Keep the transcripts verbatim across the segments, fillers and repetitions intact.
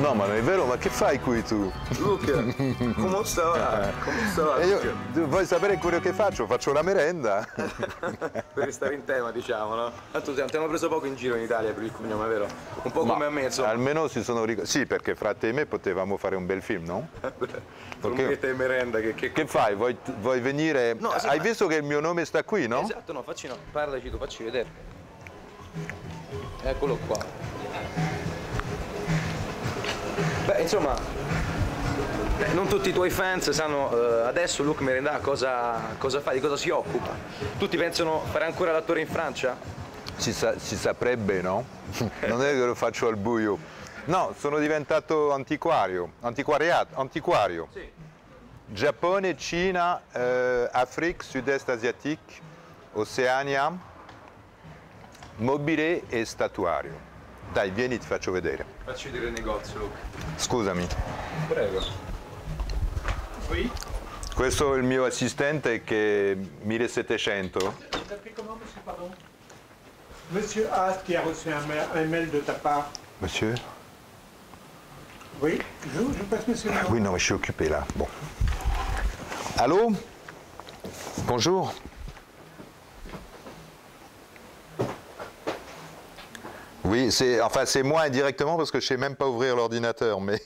No, ma non è vero, ma che fai qui tu? Luca, come sta? Come sta? E io, vuoi sapere quello che faccio? Faccio la merenda. Per restare in tema, diciamo, no? Tanto ti hanno preso poco in giro in Italia per il cognome, vero? Un po' come Ma a me, insomma. almeno si sono ricordati. Sì, perché fra te e me potevamo fare un bel film, no? Trombetta e merenda, che, che... Che fai? Vuoi, vuoi venire? No, sì, Hai ma... visto che il mio nome sta qui, no? Esatto, no, facci no. Parlaci tu, facci vedere. Eccolo qua. Beh, insomma, non tutti i tuoi fans sanno uh, adesso Luc Merendà cosa, cosa fa, di cosa si occupa. Tutti pensano fare ancora l'attore in Francia? Si, sa, si saprebbe, no? Non è che lo faccio al buio. No, sono diventato antiquario, antiquariato, antiquario. Sì. Giappone, Cina, eh, Africa, Sud-Est asiatique, Oceania, mobile e statuario. Dai, vieni, ti faccio vedere. Facci vedere il negozio, Luc. Scusami. Prego. Oui. Questo è il mio assistente che è millesettecento. Vous appelez comment, monsieur, pardon? Monsieur Haas qui a reçu un mail, un mail de ta part. Monsieur? Oui, je, je passe monsieur. Oui, non, mais je suis occupé là. Bon. Allô? Bonjour. Oui, c'est enfin c'est moi indirectement parce que je sais même pas ouvrir l'ordinateur, mais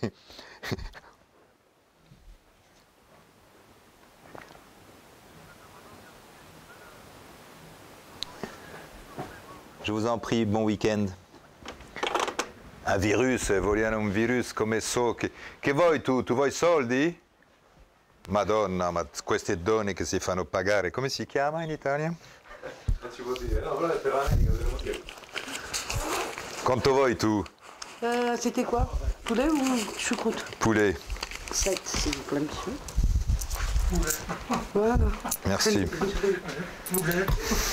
je vous en prie, bon week-end. Un virus, vogliano un virus come so che, che vuoi tu? Tu vuoi soldi? Madonna, ma queste donne che si fanno pagare, come si chiama in Italia? Non ci può dire, no, però è per l'America, dovremmo dire. Quanto vuoi tu? Euh, C'était quoi? Poulet ou choucroute? Poulet. sept, s'il vous plaît, monsieur. Voilà. Merci. Poulet.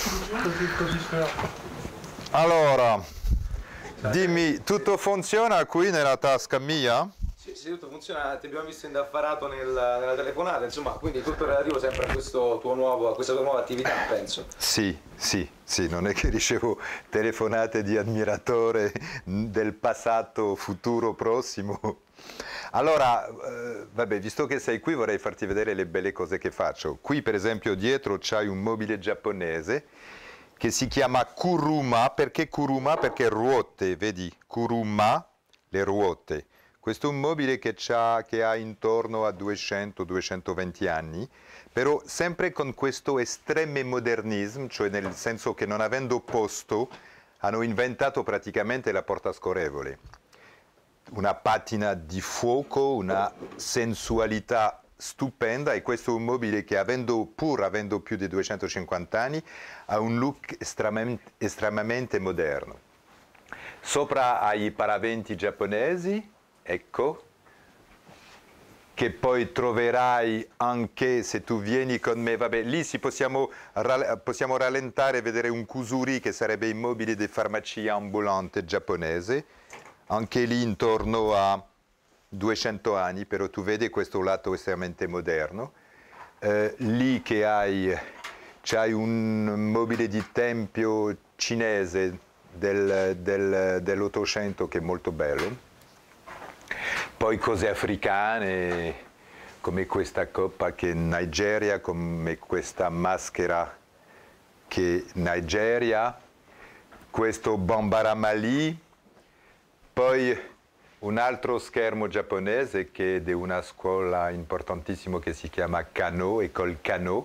Allora, dimmi, tutto funziona qui nella tasca mia? Sì, sì, tutto funziona, ti abbiamo visto indaffarato nel, nella telefonata, insomma, quindi tutto relativo sempre a, questo tuo nuovo, a questa tua nuova attività, penso. Sì, sì, sì, non è che ricevo telefonate di ammiratore del passato, futuro, prossimo. Allora, eh, vabbè, visto che sei qui vorrei farti vedere le belle cose che faccio. Qui per esempio dietro c'hai un mobile giapponese che si chiama Kuruma. Perché Kuruma? Perché ruote, vedi? Kuruma, le ruote. Questo è un mobile che, che ha intorno a duecento duecentoventi anni, però sempre con questo estremo modernismo, cioè nel senso che non avendo posto hanno inventato praticamente la porta scorrevole. Una patina di fuoco, una sensualità stupenda, e questo è un mobile che avendo, pur avendo più di duecentocinquanta anni ha un look estremamente, estremamente moderno. Sopra hai i paraventi giapponesi, ecco, che poi troverai anche se tu vieni con me, vabbè, lì si possiamo, possiamo rallentare e vedere un kusuri che sarebbe il mobile di farmacia ambulante giapponese, anche lì intorno a duecento anni, però tu vedi questo lato estremamente moderno. Eh, lì che hai, c'hai un mobile di tempio cinese del, del, dell'Ottocento che è molto bello. Poi cose africane, come questa coppa che è Nigeria, come questa maschera che è Nigeria, questo Bambara Mali, poi un altro schermo giapponese che è di una scuola importantissima che si chiama Kano, École Kano.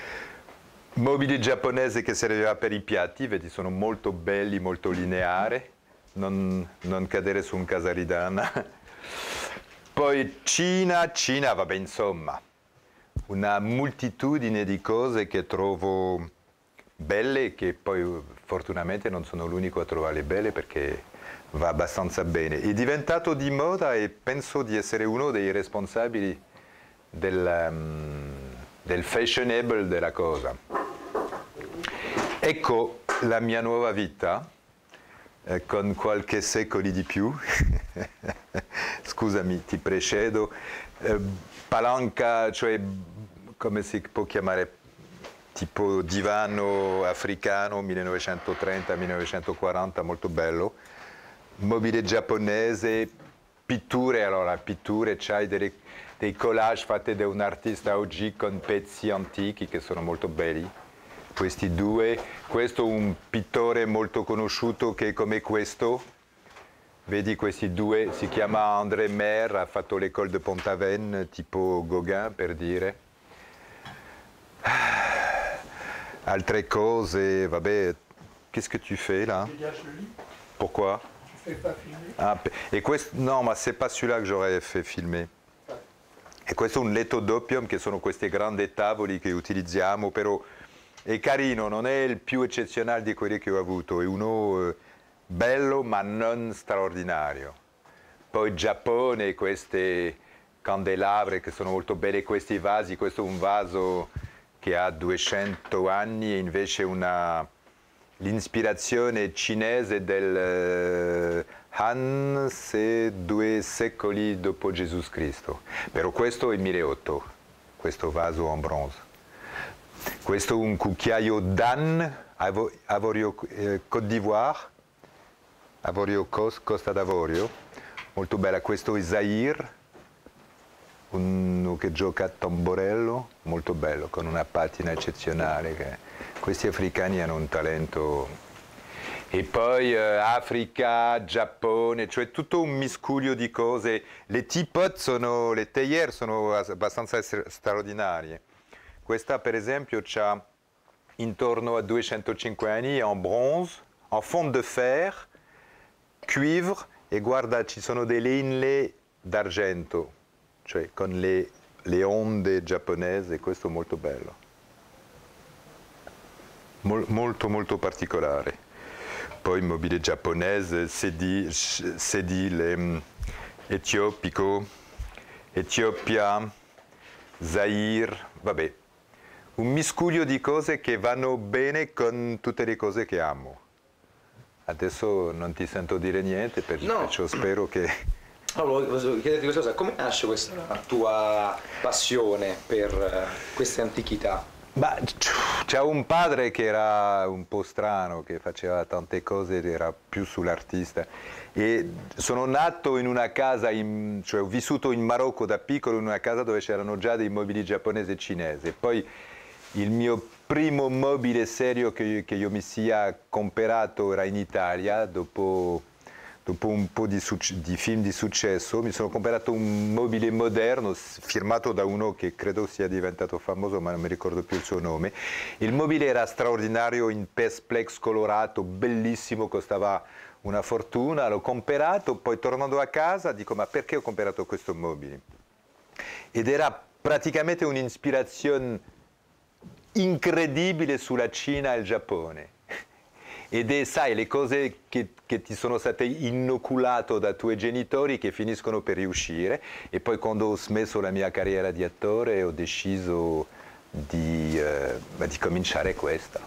Mobili giapponese che serviva per i piatti, vedi, sono molto belli, molto lineari, non, non cadere su un casaridana. Poi Cina, Cina, vabbè, insomma, una moltitudine di cose che trovo belle e che poi fortunatamente non sono l'unico a trovare belle perché va abbastanza bene. È diventato di moda e penso di essere uno dei responsabili del, um, del fashionable della cosa. Ecco la mia nuova vita, eh, con qualche secoli di più. Scusami, ti precedo. Eh, palanca, cioè come si può chiamare? Tipo divano africano, millenovecentotrenta millenovecentoquaranta, molto bello. Mobile giapponese, pitture, allora pitture, c'hai delle, dei collage fatti da un artista oggi con pezzi antichi che sono molto belli. Questi due, questo è un pittore molto conosciuto che è come questo, vedi questi due, si chiama André Mer, ha fatto l'école de Pont-Aven, tipo Gauguin per dire. Altre cose, vabbè, qu'est-ce que tu fais là? Pourquoi? Je ne fais pas filmer. Ah, e questo, no, ma c'est pas celui-là che j'aurais fait filmer. E questo è un letto d'opium, che sono questi grandi tavoli che utilizziamo, però è carino, non è il più eccezionale di quelli che ho avuto, è uno eh, bello ma non straordinario. Poi Giappone, queste candelabre che sono molto belle, questi vasi, questo è un vaso che ha duecento anni e invece una, l'ispirazione cinese del uh, Han, se due secoli dopo Gesù Cristo. Però questo è milleottocento, questo vaso in bronzo. Questo è un cucchiaio Dan, Avorio, eh, Côte d'Ivoire, Avorio Costa d'Avorio, molto bella. Questo è Zaire, uno che gioca a tamborello, molto bello, con una patina eccezionale. Che... Questi africani hanno un talento. E poi eh, Africa, Giappone, cioè tutto un miscuglio di cose. Le teapot sono, le théières sono abbastanza straordinarie. Questa per esempio ha intorno a duecentocinque anni, en bronze, en fond de fer, cuivre, e guarda ci sono delle inlay d'argento, cioè con le, le onde giapponesi, questo è molto bello. Mol, molto molto particolare. Poi mobile giapponese, sedile, sedile etiopico, Etiopia, Zaire, vabbè. Un miscuglio di cose che vanno bene con tutte le cose che amo. Adesso non ti sento dire niente, perciò no. Spero che... No, volevo chiederti questa cosa, come nasce questa tua passione per queste antichità? C'è un padre che era un po' strano, che faceva tante cose, era più sull'artista. E sono nato in una casa, in, cioè ho vissuto in Marocco da piccolo in una casa dove c'erano già dei mobili giapponesi e cinesi. Poi il mio primo mobile serio che, che io mi sia comprato era in Italia, dopo, dopo un po' di, di film di successo. Mi sono comprato un mobile moderno firmato da uno che credo sia diventato famoso, ma non mi ricordo più il suo nome. Il mobile era straordinario, in persplex colorato, bellissimo, costava una fortuna. L'ho comprato, poi tornando a casa dico: ma perché ho comprato questo mobile? Ed era praticamente un'ispirazione incredibile sulla Cina e il Giappone. Ed è, sai, le cose che, che ti sono state inoculate da tuoi genitori che finiscono per riuscire. E poi quando ho smesso la mia carriera di attore ho deciso di, eh, di cominciare questa.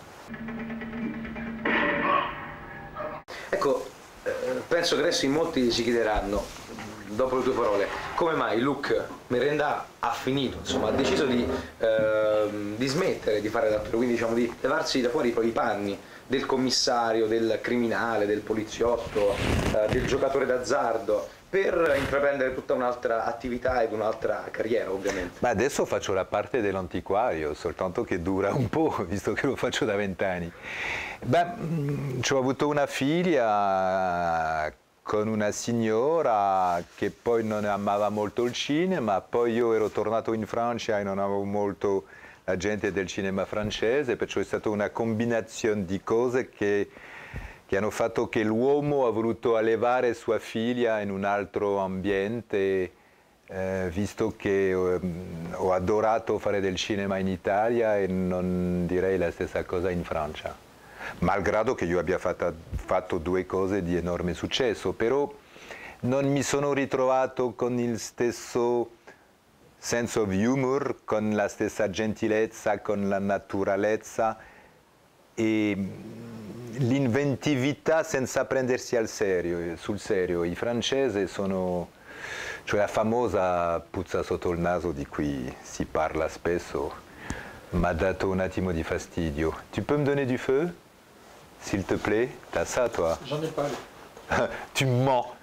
Ecco, eh, penso che adesso in molti si chiederanno, dopo le tue parole, come mai Luc Merendà ha finito, insomma, ha deciso di, eh, di smettere di fare l'attore, quindi diciamo di levarsi da fuori i propri panni del commissario, del criminale, del poliziotto, eh, del giocatore d'azzardo, per intraprendere tutta un'altra attività ed un'altra carriera, ovviamente. Ma adesso faccio la parte dell'antiquario, soltanto che dura un po', visto che lo faccio da vent'anni. Beh, ci ho avuto una figlia con una signora che poi non amava molto il cinema, poi io ero tornato in Francia e non avevo molto la gente del cinema francese, perciò è stata una combinazione di cose che, che hanno fatto che l'uomo ha voluto allevare sua figlia in un altro ambiente, eh, visto che eh, ho adorato fare del cinema in Italia e non direi la stessa cosa in Francia. Malgrado che io abbia fatto, fatto due cose di enorme successo, però non mi sono ritrovato con il stesso sense of humor, con la stessa gentilezza, con la naturalezza e l'inventività senza prendersi al serio, sul serio. I francesi sono, cioè la famosa puzza sotto il naso di cui si parla spesso, mi ha dato un attimo di fastidio. Tu peux me donner du feu? S'il te plaît, t'as ça toi? J'en ai pas. Tu mens,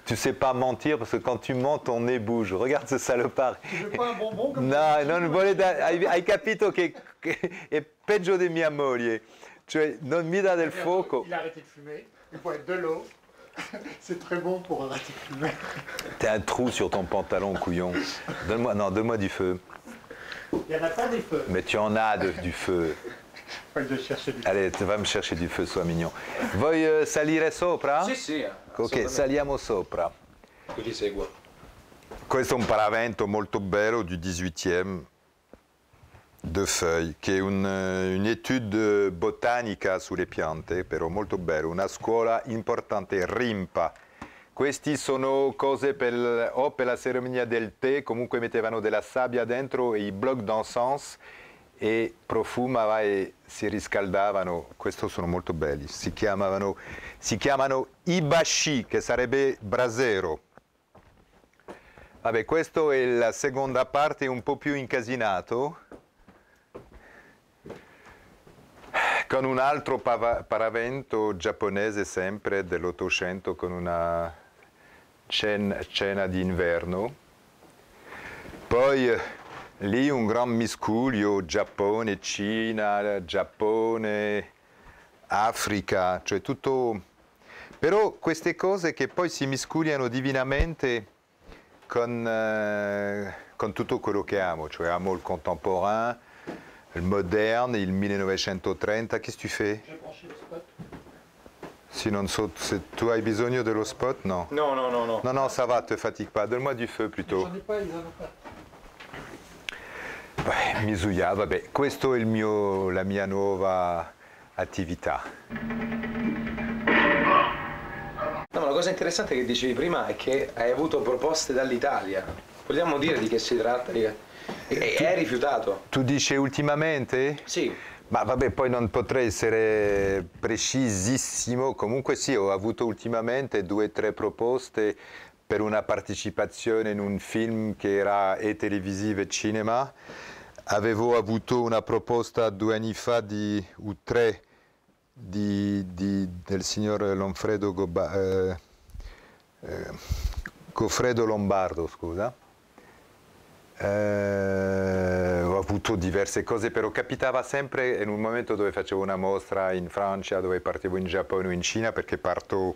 tu sais pas mentir parce que quand tu mens, ton nez bouge. Regarde ce salopard. Tu veux pas un bonbon comme No, ça? non vuole da- hai, hai capito che, che è peggio di mia moglie. Cioè, non mi dà del fuoco. Il a arrêté de fumer, il faut être de l'eau. C'est très bon pour arrêter de fumer. T'as un trou sur ton pantalon, couillon. Donne-moi, non, donne-moi du feu. Il n'y en a pas des feux. Mais tu en as de- du feu. Poi de chercher du Allez, tu vas me chercher du feu, sois mignon. Vuoi eh, salire sopra? Sì, sì. Ok, assolutamente. saliamo sopra. Io ti seguo. Questo è un paravento molto bello du diciottième de Feuille, che è un, eh, un'etude botanica sulle piante, però molto bello, una scuola importante, Rimpa. Questi sono cose per, o per la cerimonia del tè, comunque mettevano della sabbia dentro e i bloc d'encens e profumava e si riscaldavano. Questi sono molto belli, si chiamavano, si chiamano ibashi, che sarebbe brasero. Vabbè, questa è la seconda parte, un po' più incasinato, con un altro pava- paravento giapponese sempre dell'Ottocento, con una cena, cena d'inverno. Poi eh, lì un gran miscuglio, Giappone, Cina, Giappone, Africa, cioè tutto... Però queste cose che poi si miscugliano divinamente con, eh, con tutto quello che amo, cioè amo il contemporain, il moderne, il millenovecentotrenta. Qu'est-ce que tu fais? J'ai branché le spot. Si non so, se tu hai bisogno dello spot? No. No, no, no, no. Non, non, ça va, te fatigue pas. Donne-moi du feu plutôt. J'en ai pas, ils en ont pas. Beh, Misuya, vabbè, questo è il mio, la mia nuova attività. No, ma la cosa interessante che dicevi prima è che hai avuto proposte dall'Italia. Vogliamo dire di che si tratta? Di che- E e hai rifiutato? Tu dici ultimamente? Sì. Ma vabbè, poi non potrei essere precisissimo, comunque sì, ho avuto ultimamente due o tre proposte per una partecipazione in un film che era e televisivo e cinema. Avevo avuto una proposta due anni fa di o tre di, di, del signor Lonfredo Goba, eh, eh, Goffredo Lombardo, scusa. Eh, ho avuto diverse cose, però capitava sempre in un momento dove facevo una mostra in Francia, dove partivo in Giappone o in Cina, perché parto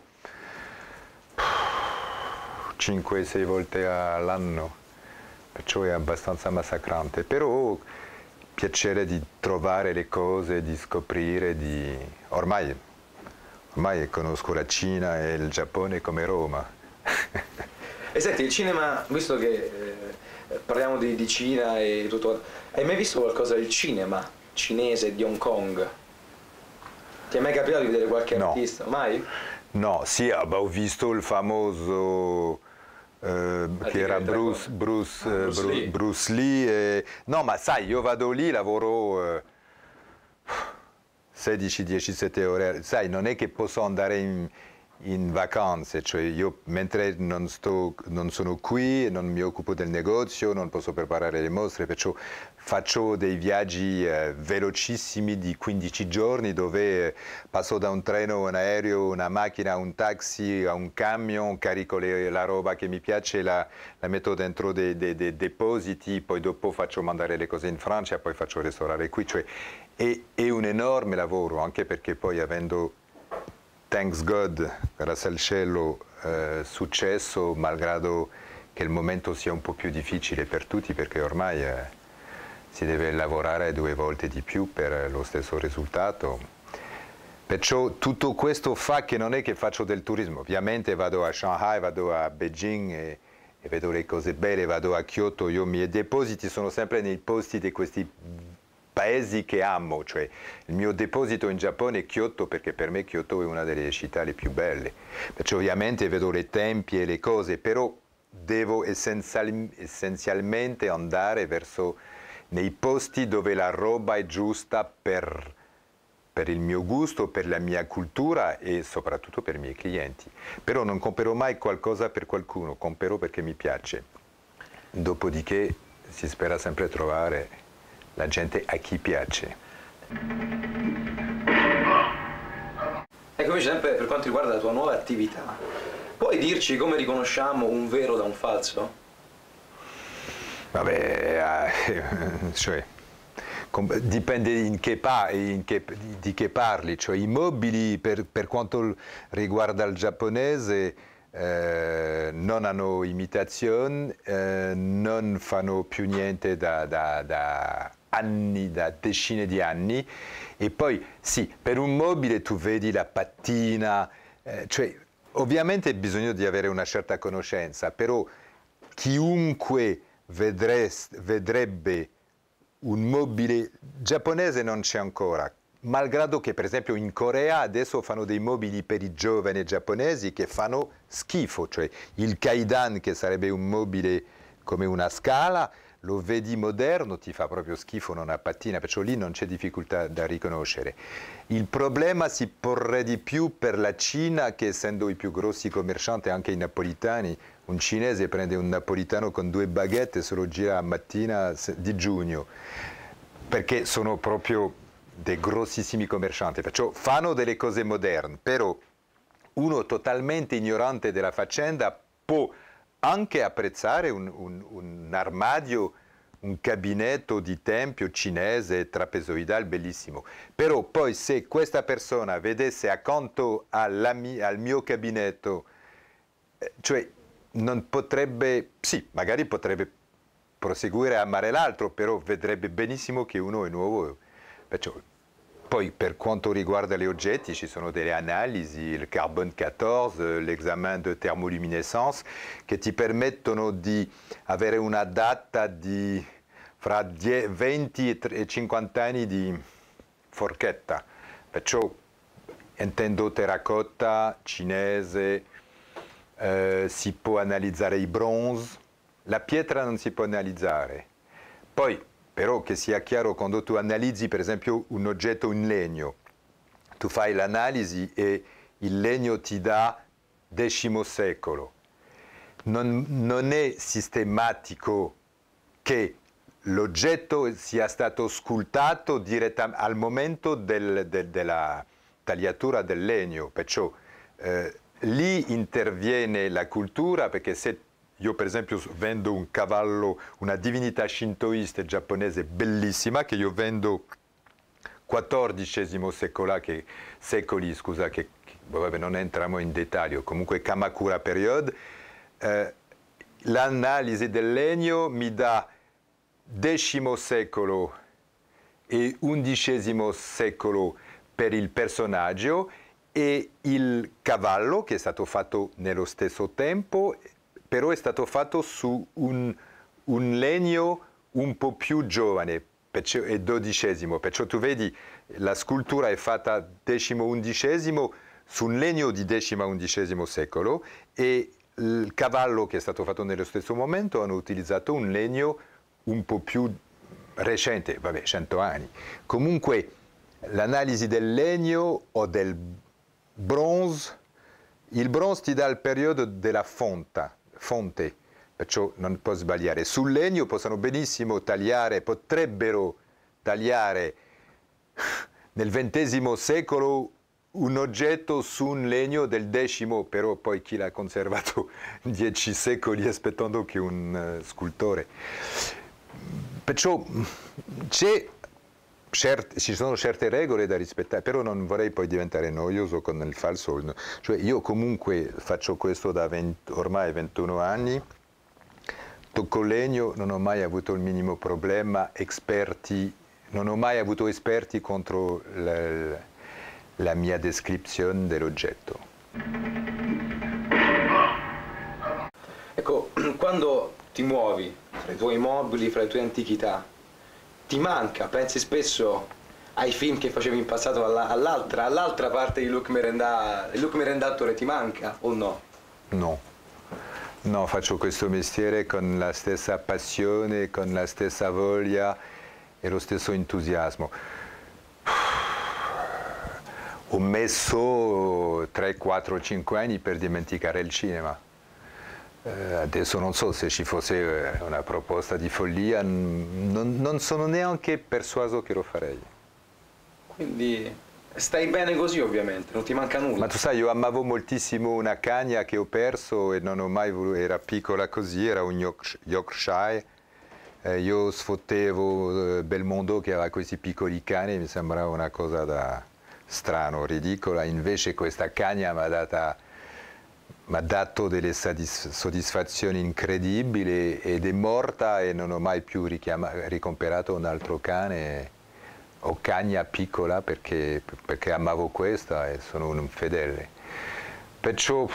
cinque sei volte all'anno, perciò è abbastanza massacrante, però piacere di trovare le cose, di scoprire, di... ormai, ormai conosco la Cina e il Giappone come Roma. E senti, il cinema, visto che eh, parliamo di, di Cina e tutto, hai mai visto qualcosa del cinema cinese di Hong Kong? Ti è mai capitato di vedere qualche No. artista? Mai? No, sì, ah, bah, ho visto il famoso eh, che era Bruce, Bruce, eh, Bruce Bru- Lee. Bruce Lee. E... No, ma sai, io vado lì, lavoro eh, sedici diciassette ore, sai, non è che posso andare in, in vacanze, cioè io mentre non, sto, non sono qui, non mi occupo del negozio, non posso preparare le mostre, perciò faccio dei viaggi eh, velocissimi di quindici giorni dove eh, passo da un treno, un aereo, una macchina, un taxi, a un camion, carico le, la roba che mi piace, la, la metto dentro dei, dei, dei depositi, poi dopo faccio mandare le cose in Francia, poi faccio restaurare qui, cioè è, è un enorme lavoro, anche perché poi avendo, thanks God, grazie al cielo, eh, successo, malgrado che il momento sia un po' più difficile per tutti, perché ormai eh, si deve lavorare due volte di più per lo stesso risultato. Perciò tutto questo fa che non è che faccio del turismo, ovviamente vado a Shanghai, vado a Beijing e, e vedo le cose belle, vado a Kyoto, io i miei depositi sono sempre nei posti di questi paesi che amo, cioè il mio deposito in Giappone è Kyoto, perché per me Kyoto è una delle città le più belle, perciò ovviamente vedo le tempie e le cose, però devo essenzial- essenzialmente andare verso nei posti dove la roba è giusta per, per il mio gusto, per la mia cultura e soprattutto per i miei clienti. Però non comprerò mai qualcosa per qualcuno, comprerò perché mi piace. Dopodiché si spera sempre trovare la gente a chi piace. Ecco, invece sempre per quanto riguarda la tua nuova attività, Puoi dirci come riconosciamo un vero da un falso? Vabbè, eh, cioè, dipende in che pa in che, di che parli, cioè i mobili per, per quanto riguarda il giapponese eh, non hanno imitazione, eh, non fanno più niente da, da, da anni, da decine di anni, e poi sì, per un mobile tu vedi la patina, eh, cioè ovviamente bisogna di avere una certa conoscenza, però chiunque vedreste, vedrebbe un mobile giapponese non c'è ancora, malgrado che per esempio in Corea adesso fanno dei mobili per i giovani giapponesi che fanno schifo, cioè il kaidan, che sarebbe un mobile come una scala, lo vedi moderno, ti fa proprio schifo, non ha patina, perciò lì non c'è difficoltà da riconoscere. Il problema si porre di più per la Cina, che essendo i più grossi commercianti, anche i napolitani, un cinese prende un napolitano con due baguette e se lo gira a mattina di giugno, perché sono proprio dei grossissimi commercianti, perciò fanno delle cose moderne, però uno totalmente ignorante della faccenda può anche apprezzare un, un, un armadio, un gabinetto di tempio cinese trapezoidale bellissimo, però poi se questa persona vedesse accanto alla, al mio gabinetto, cioè non potrebbe, sì, magari potrebbe proseguire a amare l'altro, però vedrebbe benissimo che uno è nuovo. Perciò, poi per quanto riguarda gli oggetti ci sono delle analisi, il carbone quattordici, l'esame di termoluminescenza, che ti permettono di avere una data di fra venti e cinquanta anni di forchetta. Perciò intendo terracotta, cinese, eh, si può analizzare i bronzi, la pietra non si può analizzare. Poi, però che sia chiaro, quando tu analizzi per esempio un oggetto in legno, tu fai l'analisi e il legno ti dà decimo secolo. Non, non è sistematico che l'oggetto sia stato scultato direttamente al momento del, del, della tagliatura del legno, perciò eh, lì interviene la cultura, perché se io per esempio vendo un cavallo, una divinità shintoista giapponese bellissima, che io vendo quattordicesimo secolo, che, secoli, scusa, che, che vabbè, non entriamo in dettaglio, comunque Kamakura period, eh, l'analisi del legno mi dà decimo secolo e undicesimo secolo per il personaggio, e il cavallo, che è stato fatto nello stesso tempo, però è stato fatto su un, un legno un po' più giovane, perciò è dodicesimo, perciò tu vedi la scultura è fatta decimo undicesimo su un legno di decimo undicesimo secolo, e il cavallo, che è stato fatto nello stesso momento, hanno utilizzato un legno un po' più recente, vabbè, cento anni. Comunque l'analisi del legno o del bronzo, il bronzo ti dà il periodo della fonta, fonte, perciò non può sbagliare. Sul legno possono benissimo tagliare, potrebbero tagliare nel ventesimo secolo un oggetto su un legno del decimo, però poi chi l'ha conservato dieci secoli aspettando che un uh, scultore. Perciò c'è Cert, ci sono certe regole da rispettare, però non vorrei poi diventare noioso con il falso. Cioè io comunque faccio questo da venti, ormai ventuno anni, tocco legno, non ho mai avuto il minimo problema, esperti, non ho mai avuto esperti contro la, la mia descrizione dell'oggetto. Ecco, quando ti muovi fra i tuoi mobili, fra le tue antichità, ti manca, pensi spesso ai film che facevi in passato, all'altra, all'altra parte di Luc Merendà, il Luc Merendatore ti manca o no? No, no, faccio questo mestiere con la stessa passione, con la stessa voglia e lo stesso entusiasmo. Ho messo tre, quattro, cinque anni per dimenticare il cinema. Eh, adesso non so se ci fosse una proposta di follia, non, non sono neanche persuaso che lo farei. Quindi Stai bene così ovviamente, non ti manca nulla. Ma tu sai, io amavo moltissimo una cagna che ho perso e non ho mai voluto, era piccola così, era un York- Yorkshire. Eh, io sfottevo eh, Belmondo che aveva questi piccoli cani, mi sembrava una cosa da strano, ridicola. Invece questa cagna mi ha data... mi ha dato delle soddisfazioni incredibili ed è morta e non ho mai più ricomperato un altro cane o cagna piccola perché, perché amavo questa e sono un fedele. Perciò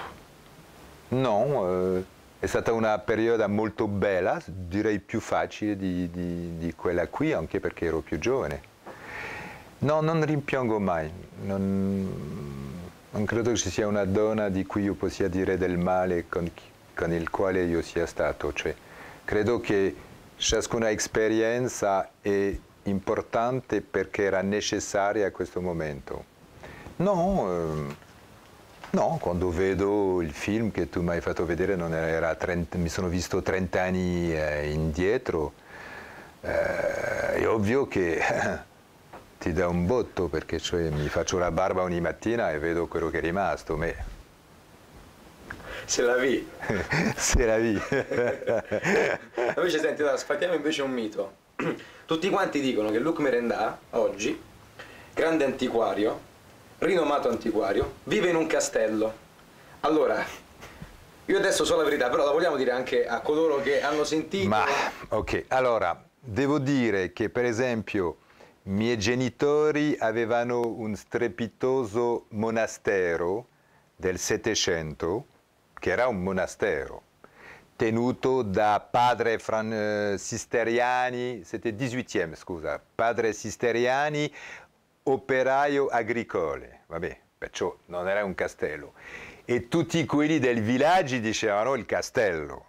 no, eh, è stata una periodo molto bella, direi più facile di, di, di quella qui, anche perché ero più giovane. No, non rimpiango mai. Non, Non credo che ci sia una donna di cui io possa dire del male con, con il quale io sia stato. Cioè, credo che ciascuna esperienza è importante perché era necessaria a questo momento. No, eh, no, quando vedo il film che tu mi hai fatto vedere, non era trenta, mi sono visto trent'anni eh, indietro, eh, è ovvio che... ti dà un botto perché cioè, mi faccio la barba ogni mattina e vedo quello che è rimasto. Me. Se la vi. Se la vi. Invece senti, allora, sfatiamo invece un mito. Tutti quanti dicono che Luc Merendà, oggi, grande antiquario, rinomato antiquario, vive in un castello. Allora, io adesso so la verità, però la vogliamo dire anche a coloro che hanno sentito... Ma, ok, allora, devo dire che per esempio... I miei genitori avevano un strepitoso monastero del Settecento, che era un monastero, tenuto da padre fran- eh, Sisteriani, c'était diciottième, scusa, padre Sisteriani, operaio agricole, vabbè, perciò non era un castello. E tutti quelli del villaggio dicevano il castello.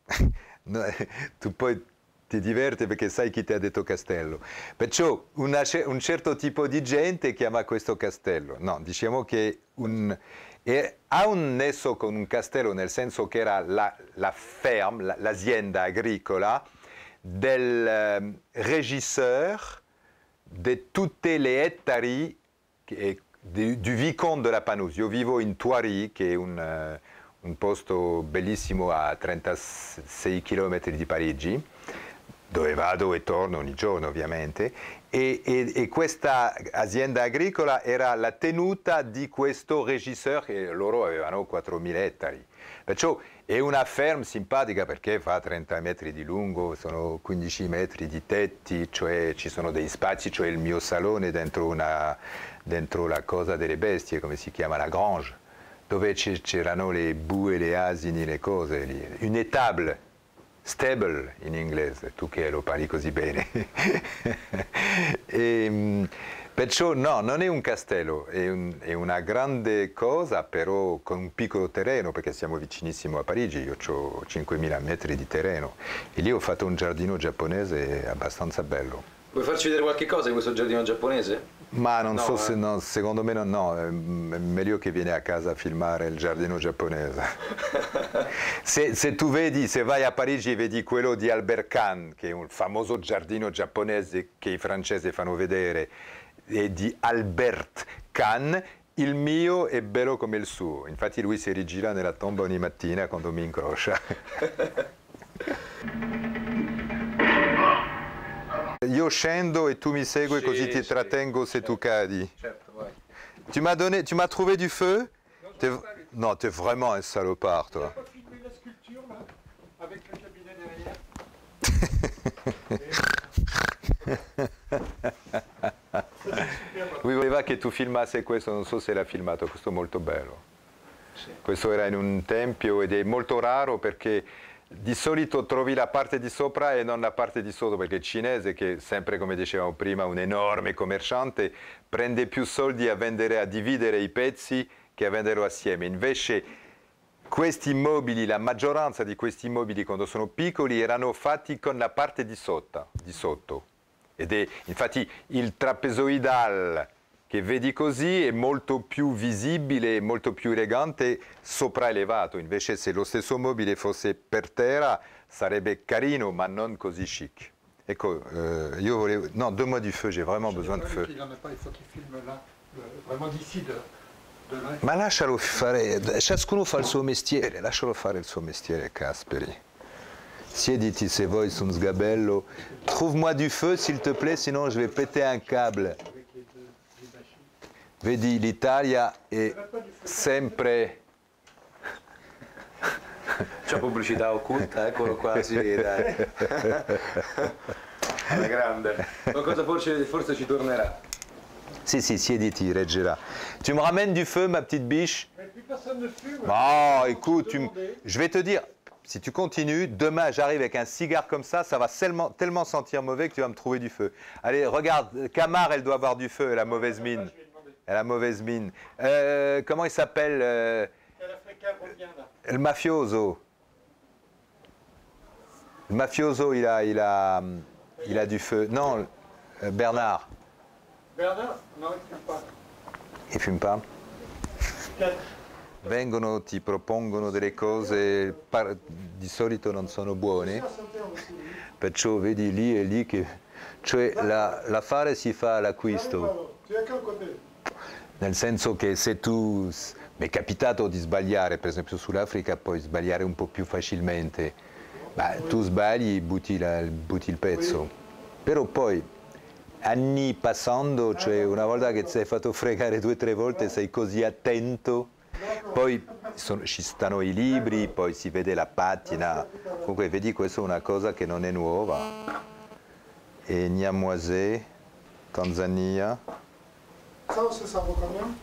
Tu poi... ti diverti perché sai chi ti ha detto castello. Perciò una, un certo tipo di gente chiama questo castello. No, diciamo che un, è, ha un nesso con un castello nel senso che era la, la ferme, la, l'azienda agricola del um, regisseur di tutte le ettari che, du, du vicomte de la Panouse. Io vivo in Thoiry, che è un, uh, un posto bellissimo a trentasei chilometri di Parigi, dove vado e torno ogni giorno ovviamente, e, e, e questa azienda agricola era la tenuta di questo regisseur che loro avevano quattromila ettari. Perciò è una ferma simpatica perché fa trenta metri di lungo, sono quindici metri di tetti, cioè ci sono dei spazi, cioè il mio salone dentro, una, dentro la cosa delle bestie, come si chiama, la grange, dove c'erano le bue, le asini, le cose, une étable. Stable in inglese, tu che lo parli così bene. e, perciò no, non è un castello, è, un, è una grande cosa, però con un piccolo terreno, perché siamo vicinissimo a Parigi, io ho cinquemila metri di terreno e lì ho fatto un giardino giapponese abbastanza bello. Vuoi farci vedere qualche cosa di questo giardino giapponese? Ma non no, so eh. se, no, secondo me no, no, è meglio che vieni a casa a filmare il giardino giapponese. se, se tu vedi, se vai a Parigi e vedi quello di Albert Kahn, che è un famoso giardino giapponese che i francesi fanno vedere, è di Albert Kahn, il mio è bello come il suo. Infatti lui si rigira nella tomba ogni mattina quando mi incrocia. Io scendo e tu mi segui sì, così ti sì, trattengo se certo, tu cadi. Certo, vai. Tu m'as donné, tu m'as trouvé du feu? T'es, non, t'es vraiment un salopard, toi. Tu n'as pas filmé la sculpture, là, avec le cabinet derrière? Lui voleva che tu filmassi questo, non so se l'ha filmato, questo è molto bello. Sì. Questo era in un tempio ed è molto raro perché di solito trovi la parte di sopra e non la parte di sotto, perché il cinese, che sempre come dicevamo prima un enorme commerciante, prende più soldi a vendere, a dividere i pezzi che a venderlo assieme. Invece questi mobili, la maggioranza di questi mobili quando sono piccoli erano fatti con la parte di sotto, di sotto. Ed è infatti il trapezoidal che vedi così è molto più visibile, molto più elegante, sopraelevato. Invece se lo stesso mobile fosse per terra sarebbe carino, ma non così chic. Ecco, euh, io volevo... Non, donne-moi du feu, j'ai vraiment besoin de feu. Il n'en a pas, il faut qu'il filme là. vraiment d'ici de, de l'Inde. Ma lascialo fare, ciascuno fa il suo mestiere, lascialo fare il suo mestiere, Casperi. Siediti se vuoi su un sgabello. Trouve-moi du feu s'il te plaît, sinon je vais péter un câble. Vedi, l'Italia è sempre... C'è pubblicità occulta, eccolo qua, si vede. Alla grande. Qualcosa forse, forse ci tornerà. Si, si, siediti, reggerà. Tu me ramènes du feu, ma petite biche? Mais plus personne ne fume. Oh, écoute, tu me- je vais te dire, si tu continues, demain j'arrive avec un cigare comme ça, ça va tellement, tellement sentir mauvais que tu vas me trouver du feu. Allez, regarde, Camar, elle doit avoir du feu, elle a mauvaise mine. Elle a mauvaise mine. Euh, comment il s'appelle euh, Quel Africain revient là? le mafioso. Le mafioso, il a, il a, il a du feu. Non, euh, Bernard, Bernard? Non, il ne fume pas. il fume pas. Quatre. Vengono, ti propongono delle cose, par- di solito non sono buone, perciò vedi lì e lì che, cioè la- l'affare si fa all'acquisto, Tu es à quel côté? nel senso che se tu, mi è capitato di sbagliare, per esempio sull'Africa puoi sbagliare un po' più facilmente, ma tu sbagli, butti, la- butti il pezzo, però poi anni passando, cioè una volta che ti sei fatto fregare due o tre volte sei così attento. Poi sono- ci stanno i libri, poi si vede la patina, comunque vedi questa è una cosa che non è nuova. E Nyamwase, Tanzania, Ça aussi, ça vaut combien?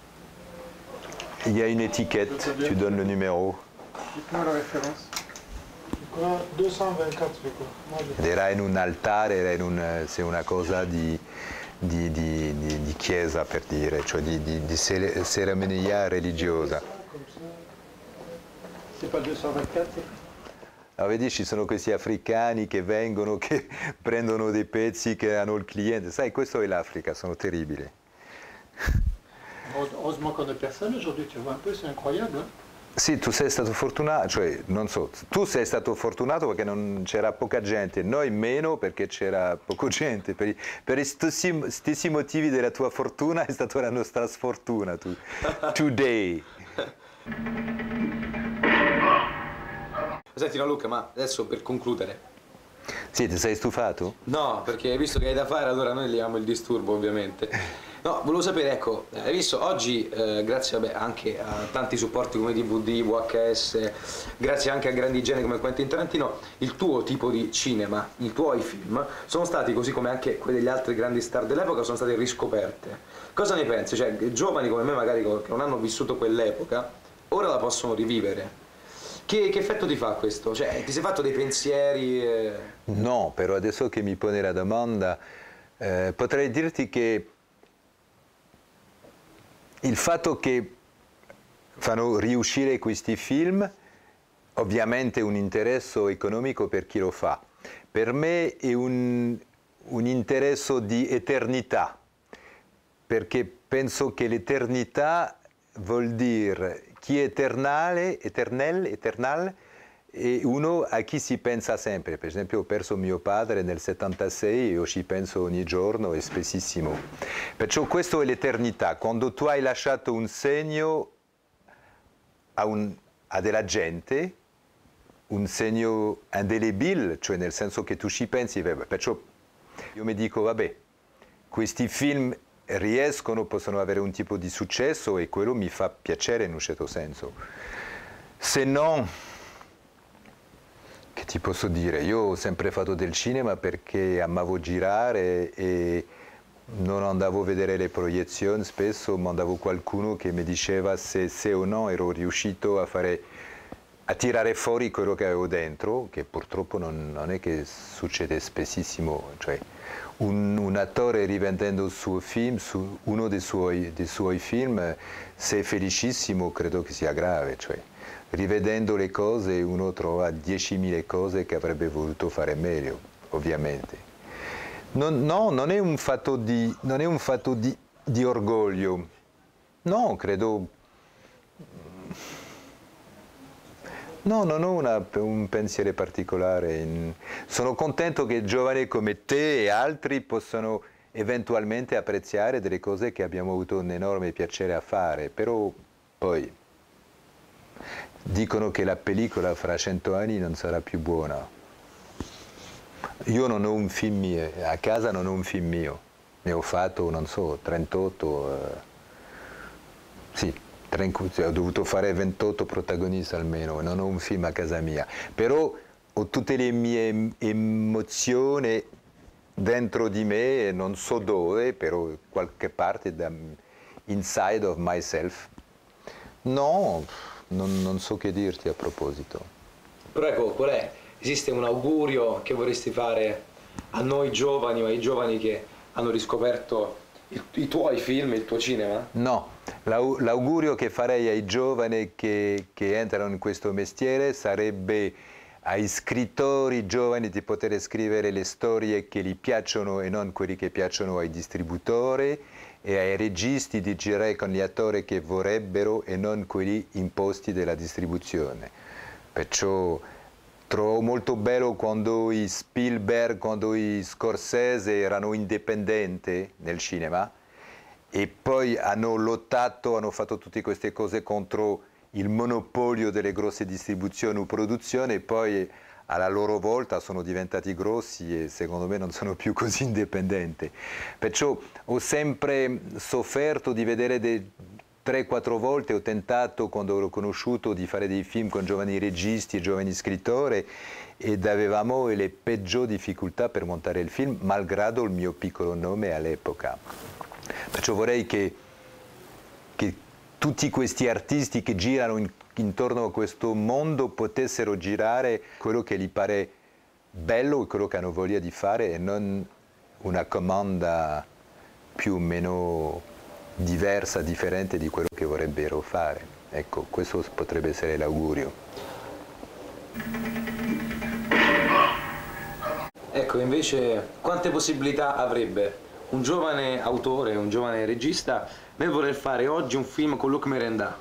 il y a une étiquette, tu donnes le numéro. Dites-moi la référence. Quoi? deux cent vingt-quatre, c'est quoi? Moi, je... Ed era in un altare, era in un, c'est una cosa di, di- di- di- di chiesa per dire, cioè di, di- di cere- cerimonia religiosa. Comme ça. C'est pas deux cent vingt-quatre? Allora, vedi, ci sono questi africani che vengono, che prendono dei pezzi, che hanno il cliente. Sai, questo è l'Africa, sono terribili. Heureusement qu'on n'a personne aujourd'hui, tu vois un peu, c'est incroyable. Hein? Sì, tu sei stato fortunato, cioè, non so, tu sei stato fortunato perché non c'era poca gente, noi meno perché c'era poca gente. Per, i- per gli stessi, stessi motivi della tua fortuna è stata la nostra sfortuna, tu. Today. Senti, no Luca, ma adesso per concludere. Sì, ti sei stufato? No, perché visto che hai da fare, allora noi liamo il disturbo, ovviamente. No, volevo sapere, ecco, hai visto oggi, eh, grazie vabbè, anche a tanti supporti come D V D, V H S, grazie anche a grandi generi come Quentin Tarantino, il tuo tipo di cinema, i tuoi film, sono stati, così come anche quelli degli altri grandi star dell'epoca, sono state riscoperte. Cosa ne pensi? Cioè, giovani come me magari che non hanno vissuto quell'epoca, ora la possono rivivere. Che, che effetto ti fa questo? Cioè, ti sei fatto dei pensieri? eh, No, però adesso che mi pone la domanda, eh, potrei dirti che il fatto che fanno riuscire questi film, ovviamente è un interesse economico per chi lo fa. Per me è un, un interesse di eternità, perché penso che l'eternità vuol dire chi è eternale, eternel, eternal, è uno a chi si pensa sempre. Per esempio ho perso mio padre nel settantasei e io ci penso ogni giorno e spessissimo. Perciò questo è l'eternità, quando tu hai lasciato un segno a, un, a della gente, un segno indelebile, cioè nel senso che tu ci pensi, perciò io mi dico vabbè, questi film riescono, possono avere un tipo di successo e quello mi fa piacere in un certo senso. Se no, che ti posso dire, io ho sempre fatto del cinema perché amavo girare e non andavo a vedere le proiezioni, spesso mandavo qualcuno che mi diceva se, se o no ero riuscito a fare, a tirare fuori quello che avevo dentro, che purtroppo non, non è che succede spessissimo, cioè un, un attore rivendendo il suo film, su uno dei suoi, dei suoi film, se è felicissimo credo che sia grave, cioè rivedendo le cose uno trova diecimila cose che avrebbe voluto fare meglio, ovviamente. Non, no, non è un fatto di, non è un fatto di, di orgoglio, no, credo. No, non ho una, un pensiero particolare. Sono contento che giovani come te e altri possano eventualmente apprezzare delle cose che abbiamo avuto un enorme piacere a fare, però poi dicono che la pellicola fra cento anni non sarà più buona. Io non ho un film mio, a casa non ho un film mio, ne ho fatto, non so, trentotto, eh, sì, ho dovuto fare ventotto protagonisti almeno, non ho un film a casa mia, però ho tutte le mie emozioni dentro di me e non so dove, però qualche parte da inside of myself. No, non, non so che dirti a proposito. Però ecco, qual è? Esiste un augurio che vorresti fare a noi giovani o ai giovani che hanno riscoperto i, i tuoi film, il tuo cinema? No, l'augurio che farei ai giovani che, che entrano in questo mestiere sarebbe ai scrittori giovani di poter scrivere le storie che gli piacciono e non quelli che piacciono ai distributori, e ai registi di girare con gli attori che vorrebbero e non quelli imposti dalla distribuzione. Perciò trovo molto bello quando i Spielberg, quando i Scorsese erano indipendenti nel cinema e poi hanno lottato, hanno fatto tutte queste cose contro il monopolio delle grosse distribuzioni o produzioni, e poi alla loro volta sono diventati grossi e secondo me non sono più così indipendenti. Perciò ho sempre sofferto di vedere tre quattro volte, ho tentato quando l'ho conosciuto di fare dei film con giovani registi e giovani scrittori ed avevamo le peggiori difficoltà per montare il film, malgrado il mio piccolo nome all'epoca. Perciò vorrei che, che tutti questi artisti che girano in, intorno a questo mondo potessero girare quello che gli pare bello e quello che hanno voglia di fare e non una comanda più o meno diversa, differente di quello che vorrebbero fare. Ecco, questo potrebbe essere l'augurio. Ecco, invece, quante possibilità avrebbe un giovane autore, un giovane regista nel voler fare oggi un film con Luc Merendà?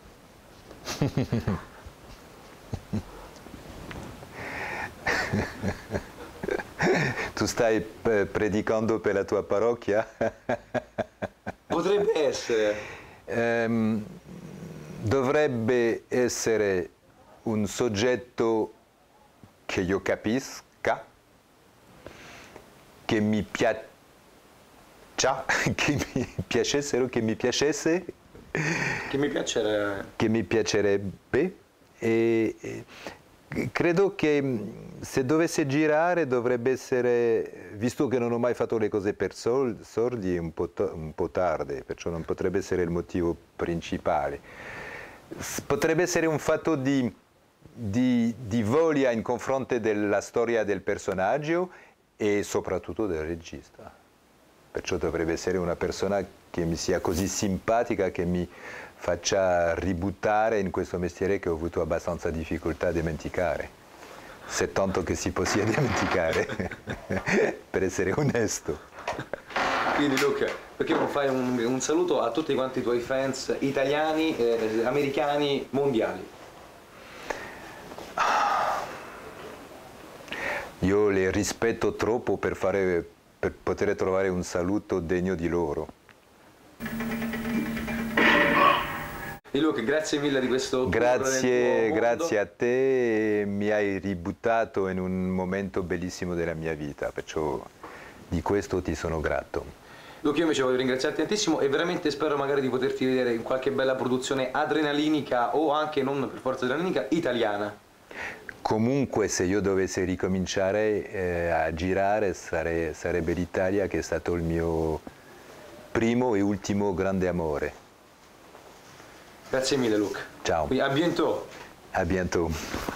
Tu stai predicando per la tua parrocchia? Potrebbe essere. Um, dovrebbe essere un soggetto che io capisca, che mi piaccia, che mi piacessero, che mi piacesse, che mi piacerebbe, che mi piacerebbe e, e credo che se dovesse girare dovrebbe essere, visto che non ho mai fatto le cose per sol, sordi, un po', un po' tardi, perciò non potrebbe essere il motivo principale. Potrebbe essere un fatto di, di, di voglia in confronto della storia del personaggio e soprattutto del regista. Perciò dovrebbe essere una persona che mi sia così simpatica che mi faccia ributtare in questo mestiere che ho avuto abbastanza difficoltà a dimenticare, se tanto che si possa dimenticare, per essere onesto. Quindi Luc, perché non fai un, un saluto a tutti quanti i tuoi fans italiani, eh, americani, mondiali? Io li rispetto troppo per, fare, per poter trovare un saluto degno di loro. E Luc, grazie mille di questo grazie, grazie a te, mi hai ributtato in un momento bellissimo della mia vita, perciò di questo ti sono grato. Luc, io invece voglio ringraziarti tantissimo e veramente spero magari di poterti vedere in qualche bella produzione adrenalinica o anche non per forza adrenalinica italiana. Comunque se io dovessi ricominciare eh, a girare sare, sarebbe l'Italia, che è stato il mio primo e ultimo grande amore. Grazie mille Luc. Ciao. A bientôt. A bientôt.